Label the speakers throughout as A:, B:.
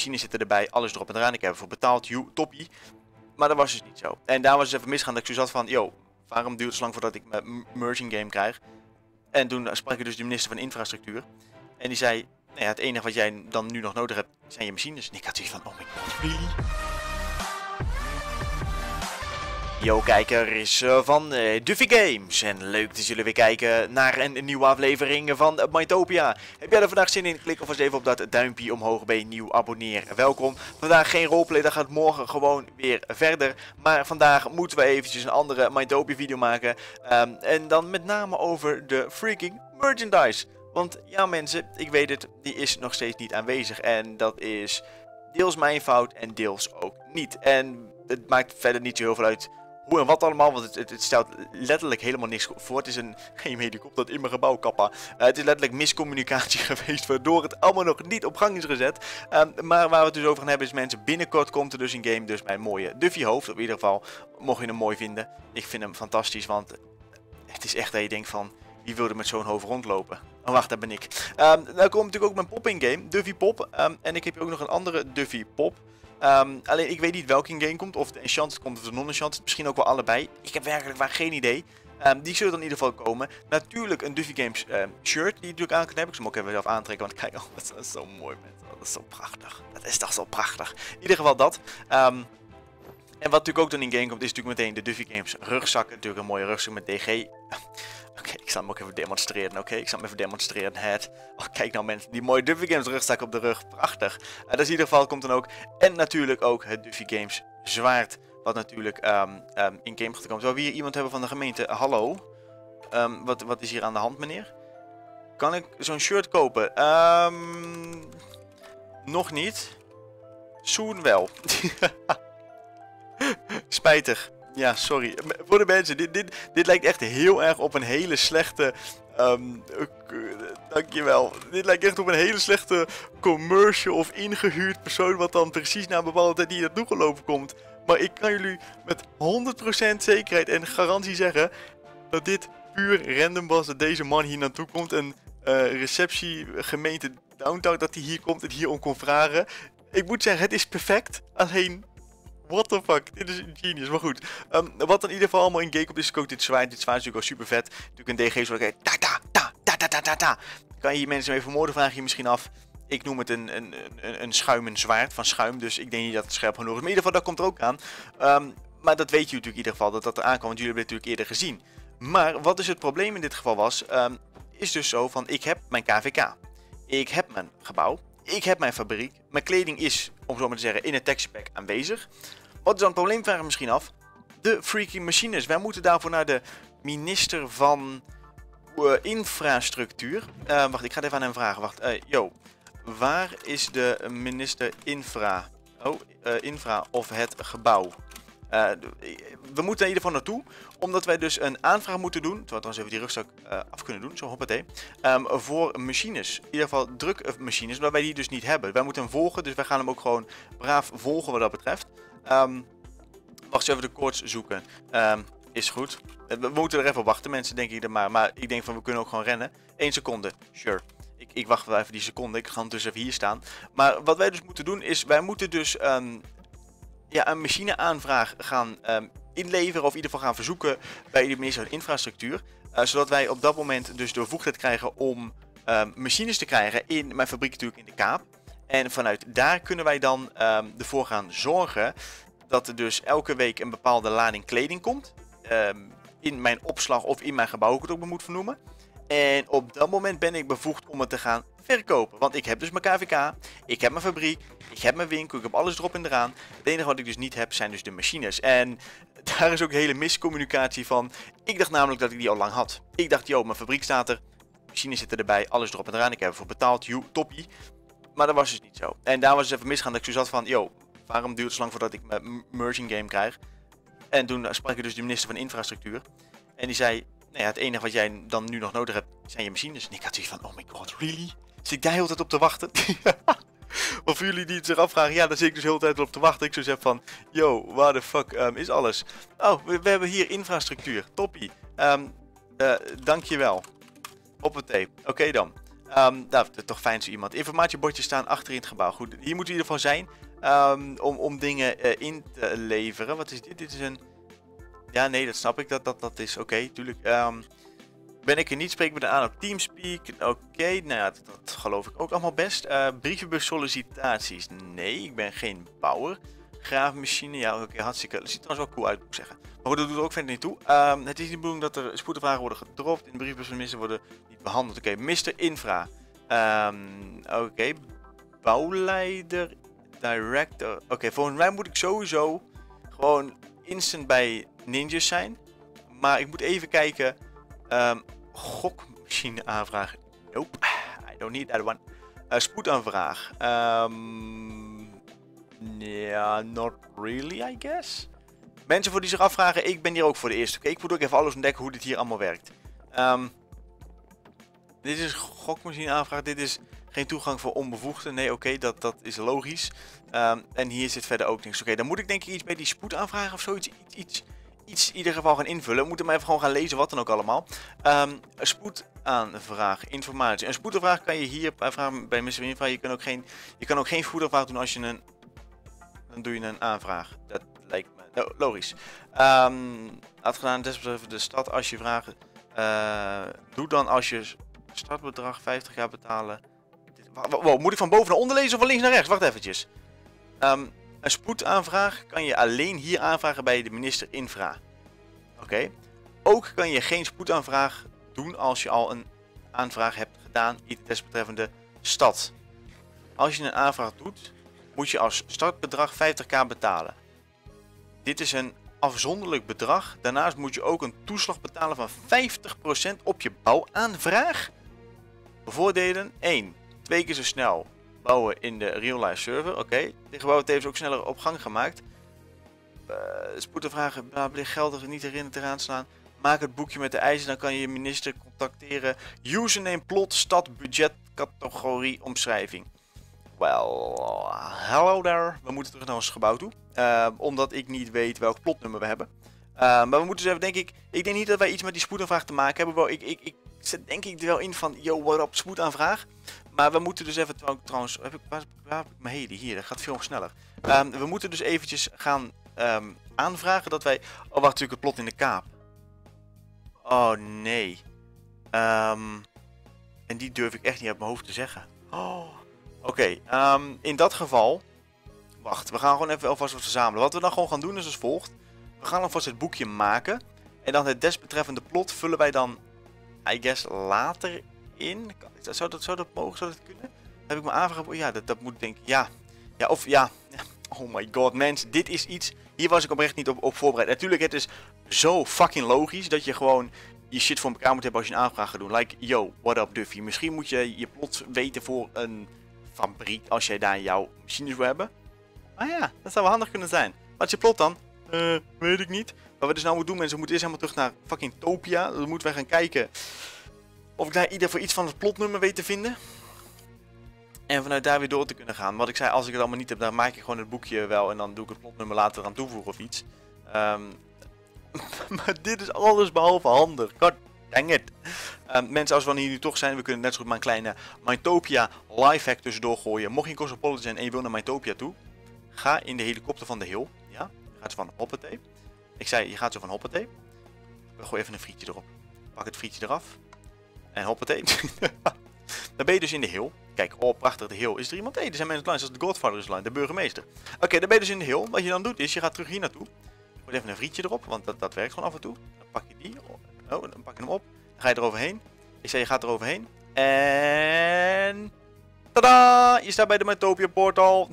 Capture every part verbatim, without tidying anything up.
A: machines zitten erbij, alles erop en eraan. Ik heb ervoor betaald, joe, toppie. Maar dat was dus niet zo. En daar was het even misgaan dat ik zo zat van, yo, waarom duurt het zo lang voordat ik mijn merging game krijg? En toen sprak ik dus de minister van Infrastructuur. En die zei, nou ja, het enige wat jij dan nu nog nodig hebt, zijn je machines. En ik had zoiets van, oh my god, really? Yo kijkers van uh, Duffy Games en leuk dat jullie weer kijken naar een, een nieuwe aflevering van uh, Mytopia. Heb jij er vandaag zin in? Klik alvast even op dat duimpje omhoog bij nieuw abonneer. Welkom. Vandaag geen roleplay, dat gaat morgen gewoon weer verder. Maar vandaag moeten we eventjes een andere Mytopia video maken. Um, en dan met name over de freaking merchandise. Want ja mensen, ik weet het, die is nog steeds niet aanwezig. En dat is deels mijn fout en deels ook niet. En het maakt verder niet zo heel veel uit hoe en wat allemaal, want het, het, het stelt letterlijk helemaal niks voor. Het is een geen helikopter dat in mijn gebouw kappa. Uh, het is letterlijk miscommunicatie geweest, waardoor het allemaal nog niet op gang is gezet. Um, maar waar we het dus over gaan hebben is mensen, binnenkort komt er dus een game, dus mijn mooie Duffy hoofd. Op ieder geval, mocht je hem mooi vinden. Ik vind hem fantastisch, want het is echt dat je denkt van, wie wilde met zo'n hoofd rondlopen? Oh wacht, daar ben ik. Um, nou komt natuurlijk ook mijn pop in game, Duffy Pop. Um, en ik heb hier ook nog een andere Duffy Pop. Um, alleen ik weet niet welke in game komt, of de Enchanted komt of de non-Enchanted, misschien ook wel allebei. Ik heb werkelijk waar geen idee. Um, die zullen dan in ieder geval komen. Natuurlijk een Duffy Games uh, shirt die ik natuurlijk aan kan hebben. Ik zal hem ook even zelf aantrekken, want kijk, oh, dat is zo mooi mensen. Dat is zo prachtig. Dat is toch zo prachtig. In ieder geval dat. Um, en wat natuurlijk ook dan in game komt, is natuurlijk meteen de Duffy Games rugzakken. Natuurlijk een mooie rugzak met D G. Oké, okay, ik zal hem ook even demonstreren. Oké, okay, ik zal hem even demonstreren. Het. Oh, kijk nou mensen, die mooie Duffy Games rugzak op de rug. Prachtig. Uh, dus in ieder geval komt dan ook. En natuurlijk ook het Duffy Games zwaard. Wat natuurlijk um, um, in game gaat komen. Terwijl we hier iemand hebben van de gemeente. Hallo. Um, wat, wat is hier aan de hand meneer? Kan ik zo'n shirt kopen? Um, nog niet. Soon wel. Spijtig. Ja, sorry. Voor de mensen, dit, dit, dit lijkt echt heel erg op een hele slechte... Um, uh, dankjewel. Dit lijkt echt op een hele slechte commercial of ingehuurd persoon... wat dan precies na een bepaalde tijd hier naartoe gelopen komt. Maar ik kan jullie met honderd procent zekerheid en garantie zeggen... dat dit puur random was, dat deze man hier naartoe komt... en uh, receptie gemeente Downtown, dat hij hier komt en hier om kon vragen. Ik moet zeggen, het is perfect. Alleen... what the fuck, dit is een genius, maar goed. Um, wat dan in ieder geval allemaal in game komt is ook dit zwaard. Dit zwaard is natuurlijk wel super vet. Natuurlijk een D G zoals ik ta ta ta ta ta ta ta ta. Kan je hier mensen mee vermoorden, vraag je je misschien af. Ik noem het een, een, een, een schuimend zwaard van schuim, dus ik denk niet dat het scherp genoeg is. Maar in ieder geval, dat komt er ook aan. Um, maar dat weet je natuurlijk in ieder geval, dat dat er aankomt, want jullie hebben het natuurlijk eerder gezien. Maar wat dus het probleem in dit geval was, um, is dus zo van, ik heb mijn K V K. Ik heb mijn gebouw. Ik heb mijn fabriek. Mijn kleding is, om zo maar te zeggen, in het texturepack aanwezig. Wat is dan het probleem? Vragen we misschien af. De freaking machines. Wij moeten daarvoor naar de minister van uh, infrastructuur. Uh, wacht, ik ga het even aan hem vragen. Wacht, uh, yo. Waar is de minister infra? Oh, uh, infra of het gebouw? Uh, we moeten in ieder geval naartoe, omdat wij dus een aanvraag moeten doen. Terwijl we trouwens even die rugzak uh, af kunnen doen, zo hoppatee. Um, voor machines, in ieder geval drukmachines, waar wij die dus niet hebben. Wij moeten hem volgen, dus wij gaan hem ook gewoon braaf volgen wat dat betreft. Um, wacht eens even de koorts zoeken. Um, is goed. We, we moeten er even op wachten, mensen, denk ik er maar. Maar ik denk van, we kunnen ook gewoon rennen. Eén seconde, sure. Ik, ik wacht wel even die seconde, ik ga dus even hier staan. Maar wat wij dus moeten doen is, wij moeten dus... Um, ja, een machineaanvraag gaan um, inleveren of in ieder geval gaan verzoeken bij de minister van Infrastructuur. Uh, zodat wij op dat moment dus de bevoegdheid krijgen om um, machines te krijgen in mijn fabriek natuurlijk in de Kaap. En vanuit daar kunnen wij dan um, ervoor gaan zorgen dat er dus elke week een bepaalde lading kleding komt. Um, in mijn opslag of in mijn gebouw, hoe ik het ook maar moet vernoemen. En op dat moment ben ik bevoegd om het te gaan verkopen. Want ik heb dus mijn K V K, ik heb mijn fabriek, ik heb mijn winkel, ik heb alles erop en eraan. Het enige wat ik dus niet heb zijn dus de machines. En daar is ook hele miscommunicatie van. Ik dacht namelijk dat ik die al lang had. Ik dacht, joh, mijn fabriek staat er, machines zitten erbij, alles erop en eraan. Ik heb ervoor betaald, joh, toppie. Maar dat was dus niet zo. En daar was het even misgaan dat ik zo zat van, joh, waarom duurt het zo lang voordat ik mijn merging game krijg? En toen sprak ik dus de minister van Infrastructuur. En die zei... nou ja, het enige wat jij dan nu nog nodig hebt, zijn je machines. En ik had zoiets van, oh my god, really? Zit ik daar heel de tijd op te wachten? Of voor jullie die het zich afvragen, ja, daar zit ik dus heel de tijd op te wachten. Ik zo zeg van, yo, waar de fuck um, is alles? Oh, we, we hebben hier infrastructuur, toppie. Um, uh, dankjewel. Hoppatee, oké okay dan. Um, nou, toch fijn zo iemand. Informatiebordjes staan achter in het gebouw. Goed, hier moet u ervan zijn. Um, om, om dingen uh, in te leveren. Wat is dit? Dit is een... Ja, nee, dat snap ik. Dat, dat, dat is oké, okay, tuurlijk. Um, ben ik er niet, spreek me er aan op Teamspeak. Oké, okay, nou ja, dat, dat geloof ik ook allemaal best. Uh, brievenbus sollicitaties. Nee, ik ben geen bouwer. Graafmachine, ja, oké, okay, hartstikke. Dat ziet er trouwens wel cool uit, moet ik zeggen. Maar goed, dat doet er ook verder niet toe. Um, het is niet de bedoeling dat er spoedvragen worden gedropt. In de brievenbus van minister worden niet behandeld. Oké, okay, mister Infra. Um, oké, okay. Bouwleider, director. Oké, okay, volgens mij moet ik sowieso gewoon instant bij Ninjas zijn. Maar ik moet even kijken. Um, gokmachine aanvraag. Nope, I don't need that one. Uh, spoedaanvraag. Um, ja, yeah, not really, I guess. Mensen voor die zich afvragen, ik ben hier ook voor de eerste. Oké, okay, ik moet ook even alles ontdekken hoe dit hier allemaal werkt. Um, dit is gokmachine aanvraag. Dit is geen toegang voor onbevoegden. Nee, oké, okay, dat, dat is logisch. Um, en hier zit verder ook niks. Oké, okay, dan moet ik denk ik iets bij die spoedaanvraag of zoiets. Iets, iets, iets in ieder geval gaan invullen. We moeten maar even gewoon gaan lezen wat dan ook allemaal. Um, spoedaanvraag, informatie. Een spoedaanvraag kan je hier vragen bij mister Infra. Je kan ook geen, je kan ook geen spoedaanvraag doen als je een... Dan doe je een aanvraag. Dat lijkt me no, logisch. Um, had gedaan, desbetreffende de stad als je vragen. Uh, doe dan als je startbedrag vijftig jaar betalen. Wow, moet ik van boven naar onder lezen of van links naar rechts? Wacht eventjes. Um, een spoedaanvraag kan je alleen hier aanvragen bij de minister Infra. Oké. Okay. Ook kan je geen spoedaanvraag doen als je al een aanvraag hebt gedaan in de desbetreffende stad. Als je een aanvraag doet, moet je als startbedrag vijftig k betalen. Dit is een afzonderlijk bedrag. Daarnaast moet je ook een toeslag betalen van vijftig procent op je bouwaanvraag. Voordelen één. Twee keer zo snel bouwen in de real-life server. Oké, okay. Dit gebouw heeft tevens ook sneller op gang gemaakt. Uh, spoedaanvragen geldig niet herinnerd eraan slaan. Maak het boekje met de eisen, dan kan je je minister contacteren. Username, plot, stad, budget, categorie, omschrijving. Well, hello there. We moeten terug naar ons gebouw toe. Uh, omdat ik niet weet welk plotnummer we hebben. Uh, maar we moeten dus even, denk ik... Ik denk niet dat wij iets met die spoedaanvraag te maken hebben. Wel, ik, ik, ik zet denk ik er wel in van... Yo, what up, spoedaanvraag. Maar we moeten dus even... Trouwens, heb ik, waar, waar heb ik mijn heli? Hier, dat gaat veel sneller. Um, we moeten dus eventjes gaan um, aanvragen dat wij... Oh, wacht, natuurlijk het plot in de kaap. Oh, nee. Um, en die durf ik echt niet uit mijn hoofd te zeggen. Oh... Oké, okay, um, in dat geval... Wacht, we gaan gewoon even alvast wat verzamelen. Wat we dan gewoon gaan doen is als volgt. We gaan alvast het boekje maken. En dan het desbetreffende plot vullen wij dan... I guess later in. Zou dat, zou dat mogen? Zou dat kunnen? Heb ik me aangevraagd? Ja, dat, dat moet denk ik... Ja. Ja, of ja... Oh my god, mensen. Dit is iets... Hier was ik oprecht niet op, op voorbereid. Natuurlijk, het is zo fucking logisch dat je gewoon... je shit voor elkaar moet hebben als je een aanvraag gaat doen. Like, yo, what up Duffy. Misschien moet je je plot weten voor een... fabriek als jij daar jouw machines wil hebben. Maar ja, dat zou wel handig kunnen zijn. Wat is je plot dan? Uh, weet ik niet. Wat we dus nou moeten doen, mensen, we moeten eerst helemaal terug naar fucking Topia. Dan moeten wij gaan kijken of ik daar ieder voor iets van het plotnummer weet te vinden. En vanuit daar weer door te kunnen gaan. Wat ik zei, als ik het allemaal niet heb, dan maak ik gewoon het boekje wel en dan doe ik het plotnummer later eraan toevoegen of iets. Um, maar dit is alles behalve handig. God dang it. Um, mensen, als we hier nu toch zijn, we kunnen net zo goed maar een kleine Mytopia lifehack tussendoor gooien. Mocht je in Cosmopolitan zijn en je wil naar Mytopia toe, ga in de helikopter van de hill. Ja, je gaat zo van hoppatee. Ik zei, je gaat zo van hoppatee. Gooi even een frietje erop. Pak het frietje eraf. En hoppatee. Dan ben je dus in de hill. Kijk, oh prachtig, de hill. Is er iemand? Hé, hey, er zijn mensen langs, dat is de Godfather is langs, de burgemeester. Oké, okay, dan ben je dus in de hill. Wat je dan doet is, je gaat terug hier naartoe. Gooi even een frietje erop, want dat, dat werkt gewoon af en toe. Dan pak je die. Oh, dan pak je hem op. Dan ga je eroverheen. Ik zei, je gaat eroverheen. En... Tadaa! Je staat bij de Mytopia portal.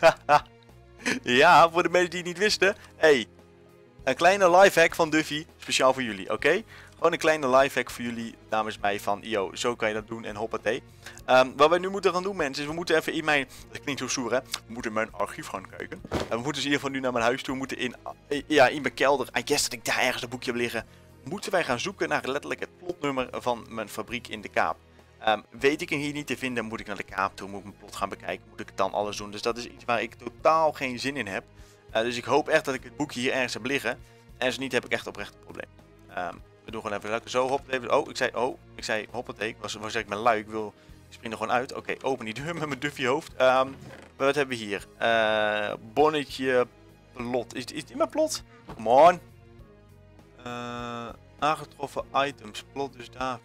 A: Ja, voor de mensen die het niet wisten. Hey, een kleine lifehack van Duffy. Speciaal voor jullie, oké? Okay? Gewoon een kleine lifehack voor jullie, namens mij, van yo, zo kan je dat doen en hoppatee. Um, wat wij nu moeten gaan doen, mensen, is we moeten even in mijn... Dat klinkt zo stoer, hè? We moeten in mijn archief gaan kijken. En we moeten dus in ieder geval nu naar mijn huis toe. We moeten in, uh, ja, in mijn kelder, I guess dat ik daar ergens een boekje heb liggen. Moeten wij gaan zoeken naar letterlijk het plotnummer van mijn fabriek in de Kaap. Um, weet ik hem hier niet te vinden, moet ik naar de Kaap toe, moet ik mijn plot gaan bekijken, moet ik dan alles doen. Dus dat is iets waar ik totaal geen zin in heb. Uh, dus ik hoop echt dat ik het boekje hier ergens heb liggen. En zo niet, heb ik echt oprecht een probleem. Um, we doen gewoon even lekker zo, hoppatee. Oh, ik zei, oh, ik zei hoppatee. Ik was, was ik ben lui, ik wil Ik spring er gewoon uit. Oké, okay, open die deur met mijn Duffy hoofd. Um, wat hebben we hier? Uh, bonnetje plot. Is, is dit mijn plot? Come on. Uh, aangetroffen items. Plot dus David.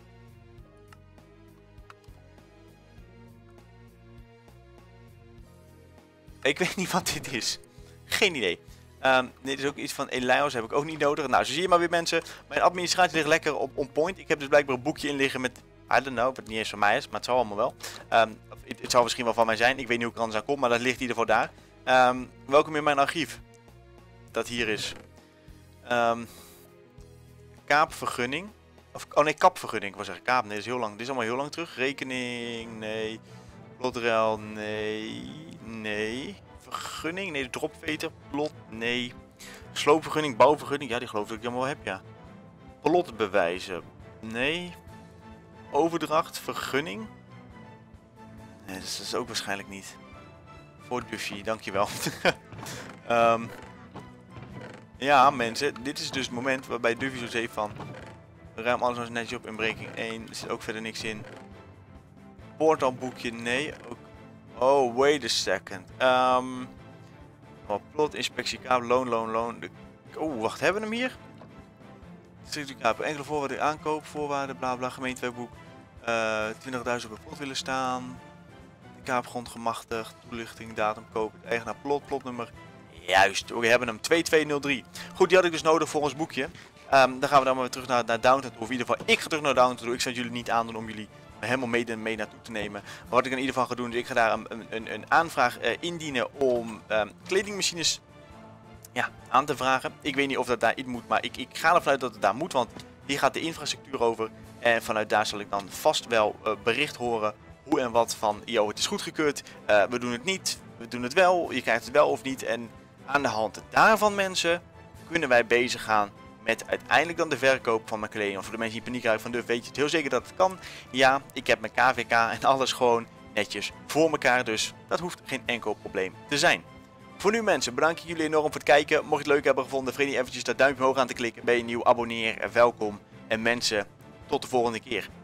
A: Ik weet niet wat dit is. Geen idee. Um, dit is ook iets van Elias, heb ik ook niet nodig. Nou, zo zie je maar weer mensen. Mijn administratie ligt lekker op on point. Ik heb dus blijkbaar een boekje in liggen met... I don't know, wat niet eens van mij is, maar het zal allemaal wel. Um, het, het zal misschien wel van mij zijn. Ik weet niet hoe ik er anders aan kom, maar dat ligt in ieder geval daar. Um, welkom in mijn archief. Dat hier is. Um, kaapvergunning. Of, oh nee, kapvergunning. Ik wil zeggen kaap. Nee, dat is heel lang. Dit is allemaal heel lang terug. Rekening, nee. Plotrel, nee. Nee. Vergunning, nee. Dropveter, plot, nee. Sloopvergunning, bouwvergunning. Ja, die geloof ik dat ik helemaal heb, ja. Plotbewijzen, nee. Overdracht, vergunning. Nee, dat is ook waarschijnlijk niet. Voor Duffy, dankjewel. um, ja, mensen. Dit is dus het moment waarbij Duffy zo zegt van... Ruim alles nog netjes op. Inbreking één. Er zit ook verder niks in. Portalboekje, nee. Ook... Oh, wait a second. Um, oh, plot, inspectie, kabel, loon, loon, loon. De... Oh, wacht. Hebben we hem hier? Structuurkaper, enkele voorwaarden, aankoop, voorwaarden, bla bla, gemeentewebboek. Uh, twintigduizend op het plot willen staan. De kaapgrond gemachtigd. Toelichting, datum, koop, eigenaar, plot, plotnummer. Juist, we hebben hem twee twee nul drie. Goed, die had ik dus nodig voor ons boekje. Um, dan gaan we dan maar weer terug naar, naar Downton toe. Of in ieder geval, ik ga terug naar Downton toe. Ik zou jullie niet aandoen om jullie helemaal mee, mee naartoe te nemen. Maar wat ik in ieder geval ga doen, is ik ga daar een, een, een aanvraag uh, indienen om um, kledingmachines ja, aan te vragen. Ik weet niet of dat daar in moet, maar ik, ik ga ervan uit dat het daar moet, want hier gaat de infrastructuur over. En vanuit daar zal ik dan vast wel uh, bericht horen hoe en wat van, yo, het is goedgekeurd, uh, we doen het niet, we doen het wel, je krijgt het wel of niet. En aan de hand daarvan, mensen, kunnen wij bezig gaan met uiteindelijk dan de verkoop van mijn kleding. Of voor de mensen die paniek raken van Duff, weet je het heel zeker dat het kan. Ja, ik heb mijn K V K en alles gewoon netjes voor elkaar, dus dat hoeft geen enkel probleem te zijn. Voor nu mensen, bedank ik jullie enorm voor het kijken. Mocht je het leuk hebben gevonden, vergeet niet eventjes dat duimpje omhoog aan te klikken. Ben je nieuw, abonneer, welkom. En mensen, tot de volgende keer.